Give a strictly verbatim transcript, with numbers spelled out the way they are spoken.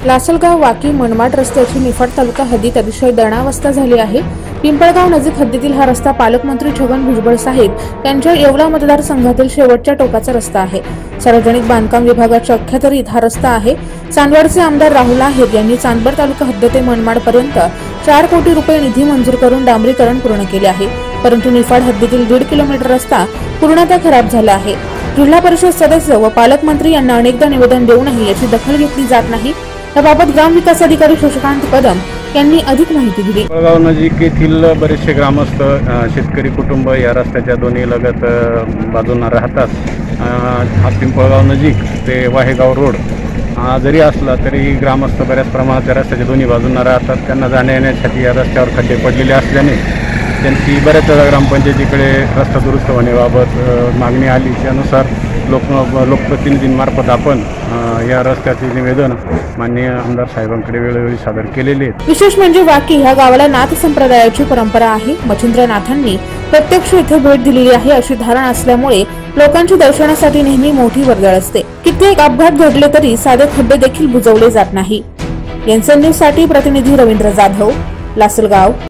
लासलगाव वाकी मनमाड रस्त्याची निफाड तालुका हद्दीत अतिशय दयनीय झाली आहे। पिंपळगाव नजीक हद्दीतील हा रस्ता पालकमंत्री छगन भुजबळ साहेब यांच्या येवला मतदारसंघातील शेवटच्या टोकाचा रस्ता आहे। सार्वजनिक बांधकाम विभागाच्या अखत्यारीत हा रस्ता आहे। चांदवडचे आमदार राहुल आहेर यांनी चांदवड तालुका हद्द ते मनमाड पर्यंत चार कोटी रुपये निधी मंजूर करून डांबरीकरण पूर्ण केले आहे, परंतु निफाड हद्दीतील दीड किलोमीटर रस्ता पूर्णतः खराब झाला आहे। जिल्हा परिषद सदस्य व पालकमंत्री यांना अनेकदा निवेदन देऊनही याची दखल घेतली जात नाही। याबाबत ग्राम विकास अधिकारी शशिकांत कदम यांनी अधिक माहिती दिली। पिंपळगाव नजीक येथील बरेचसे ग्रामस्थ शेतकरी कुटुंब या रस्त्याच्या दोन्ही लगत बाजूंना राहतात। हा पिंपळगाव नजीक ते वाहेगाव रोड जरी असला तरी ग्रामस्थ बऱ्याच प्रमाणात या रस्त्याच्या दोन्ही बाजूंना राहतात। त्यांना जाण्या येण्यासाठी या रस्त्यावर खड्डे पडलेले असल्याने त्यांची बऱ्याच वेळा ग्रामपंचायतीकडे रस्ता दुरुस्त होण्याबाबत मागणी आली। त्यानुसार लोक लोकप्रतिनिधींमार्फत आपण या रस्त्याचे निवेदन माननीय आमदार साहेबांकडे वेळोवेळी सादर केलेले आहेत। विशेष म्हणजे वाकी ह्या गावाला नाथ संप्रदायाची परंपरा आहे। मच्छिंद्रनाथांनी प्रत्यक्ष इथे भेट दिलेली आहे अशी धारणा असल्यामुळे लोकांची दर्शनासाठी नेहमी मोठी वर्दळ असते। कित्येक अपघात घडले तरी साधे खड्डे देखील बुजवले जात नाही। एनएन न्यूज साठी प्रतिनिधी रवींद्र जाधव, लासलगाव।